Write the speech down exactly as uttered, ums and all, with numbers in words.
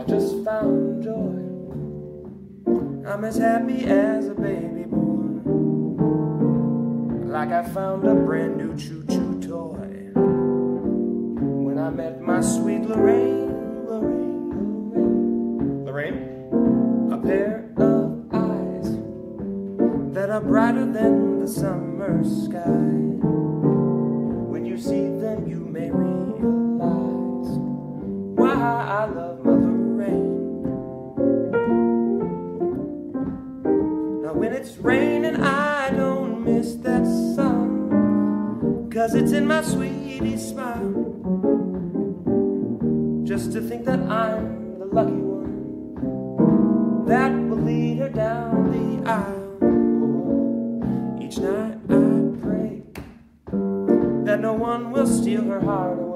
I just found joy. I'm as happy as a baby boy, like I found a brand new choo-choo toy. When I met my sweet Lorraine, Lorraine, Lorraine, Lorraine, a pair of eyes that are brighter than the summer sky. When you see them, you may realize why I love my Lorraine. Now when it's raining, I don't miss that sun, 'cause it's in my sweetie's smile. Just to think that I'm the lucky one that will lead her down the aisle. Each night I pray that no one will steal her heart away.